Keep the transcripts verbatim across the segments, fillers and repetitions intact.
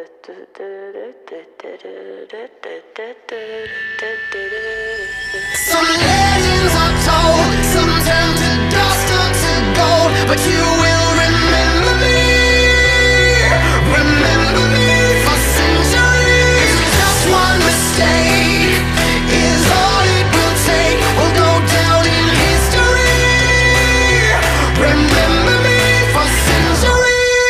Some legends are told, some turn to dust or to gold, but you will remember me, remember me for centuries. Just one mistake is all it will take. We'll go down in history. Remember me for centuries.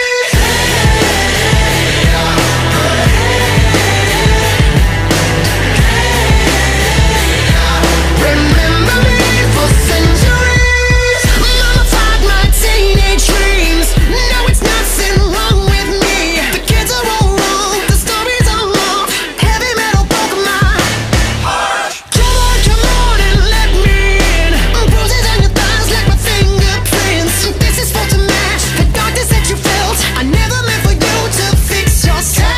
Remember me for centuries. Mama tied my teenage dreams. No, it's nothing wrong with me. The kids are all wrong, the stories are long. Heavy metal broke my heart. Come on, come on and let me in. Bruises on your thighs like my fingerprints. This is for to match the darkness that you felt. I never meant for you to fix yourself.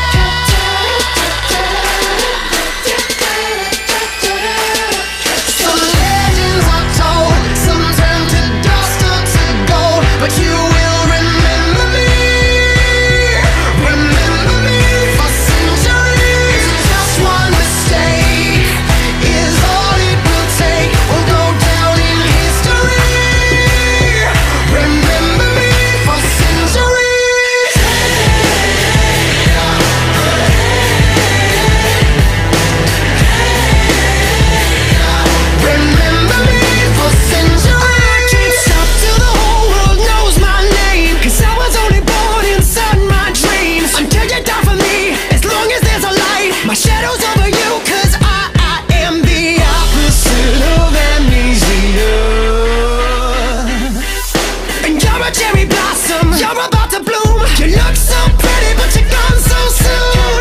Some legends are told, some turn to dust or to gold, but you will remember me, remember me for centuries. Just one mistake is all it will take. We'll go down in history. Remember me for centuries. Remember me for centuries. I can't stop till the whole world knows my name, 'cause I was only born inside my dreams. Until you die for me, as long as there's a light, my shadow's over you, 'cause I, I am the opposite of amnesia. And you're a cherry blossom, you're about to bloom. You look so pretty, but you're gone so soon.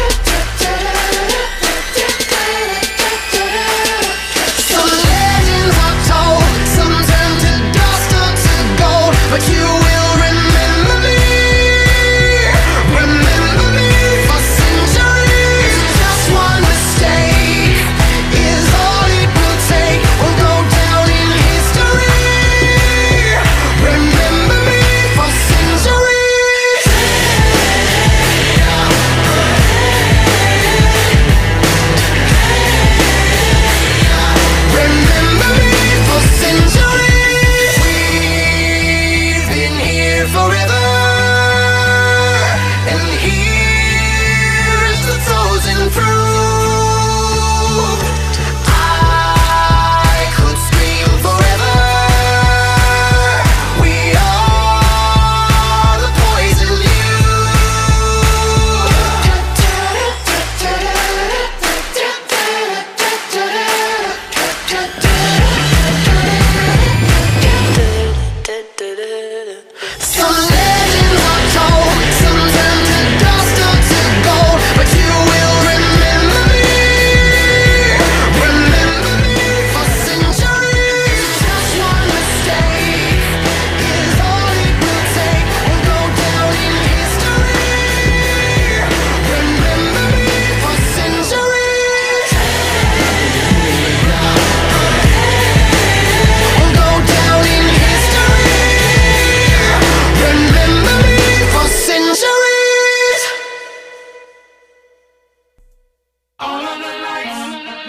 Some legends are told, some turn to dust or to gold, but you will remember me, remember me for centuries. Just one mistake is all it will take. We'll go down in history. Remember me for centuries. Remember me for centuries. We've been here forever, and here's the frozen proof. I could scream forever. We are the poison Some legends are told, some turn to dust or to gold, but you will remember me, remember me for centuries. Just one mistake is all it will take. We'll go down in history. Remember me for centuries. We'll go down in history. Remember me for centuries. All of the lights.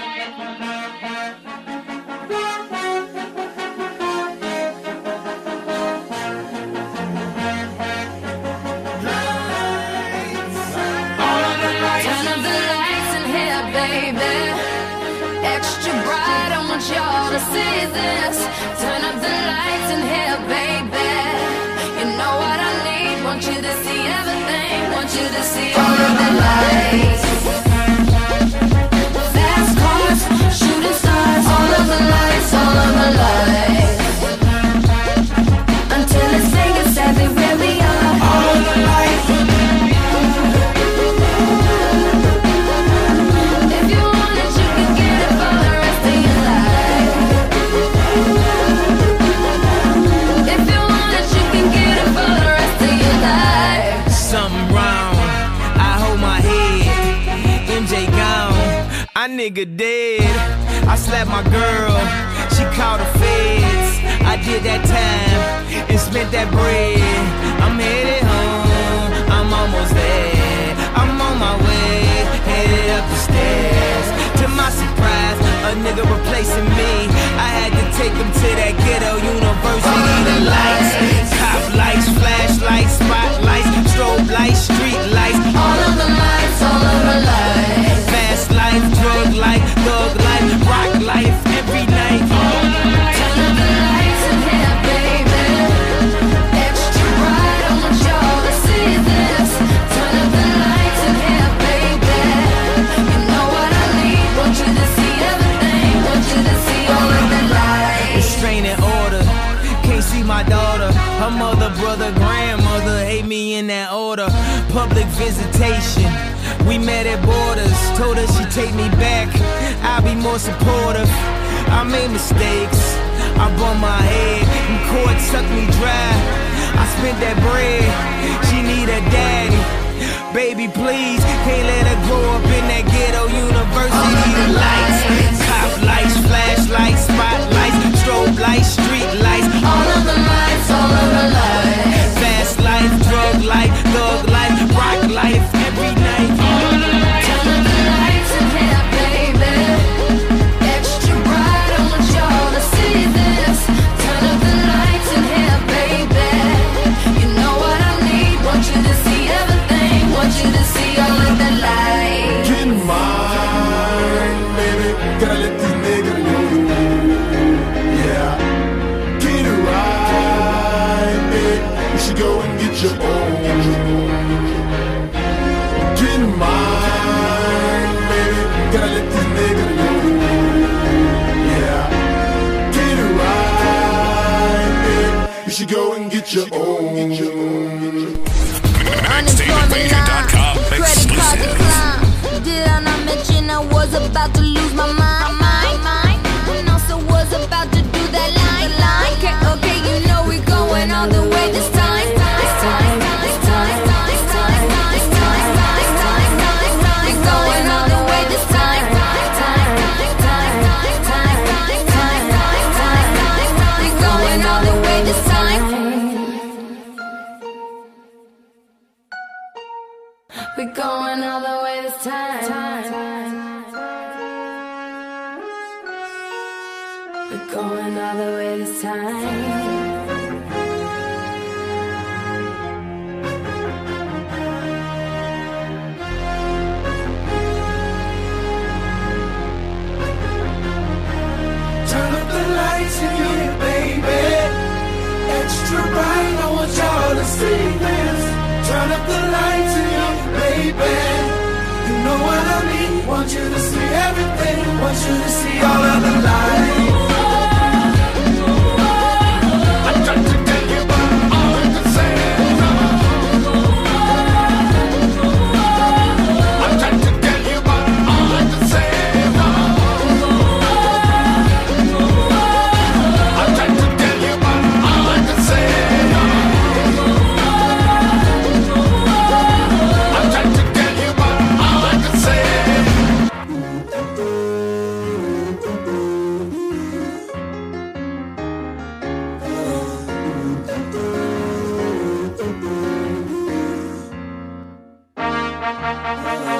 All of the lights. Turn up the lights in here, baby. Extra bright, I want y'all to see this. Turn up the lights in here, baby. You know what I need, want you to see everything. Want you to see all of the lights. Fast cars, shooting stars. All of the lights, all of the lights. Until it's Vegas everywhere we are. All of the lights. If you want it, you can get it for the rest of your life. If you want it, you can get it for the rest of your life. Something wrong, I hold my head. M J gone, I nigga dead. I slapped my girl, she called the feds. I did that time and spent that bread. I'm headed home, I'm almost there. I'm public visitation. We met at Borders, told her she'd take me back, I'll be more supportive. I made mistakes, I bumped my head, and court sucked me dry. I spent that bread, she need a daddy. Baby, please, can't let her grow up in that ghetto university. The lights, cop lights, flashlights, spotlights, strobe lights, street lights. All of the lights, all of the lights. Fast life, drug life, thug life, rock life, every night. Turn up the lights in here, baby. Extra bright, I want y'all to see this. Turn up the lights in here, baby. You know what I need, want you to see everything. Want you to see all of the lights. Get mine, baby. Gotta let these niggas know. Yeah. Get it right, baby. You should go and get your own. Get mine, baby. Gotta let these niggas know. Yeah. Get it right, baby. You should go and get your own. Unemployment line, credit card decline. Did I not mention I was about to lose my mind? And also was about to do that line. Okay, okay, you know we're going all the way this time. This time, this time, this time, this time, this time, this time. We're going all the way this time. We're going all the way this time. We're going all the way this time. We're going all the way this time. Turn up the lights in here, baby. Extra bright, I want y'all to see this. Turn up the lights in here, baby. You know what I mean. Want you to see everything. Want you to see all of the lights. I tried to tell you, but all I could say is no. I tried to tell you, but all I could say is no. I tried to tell you, but all I could say is no. I tried to tell you, but all I could say is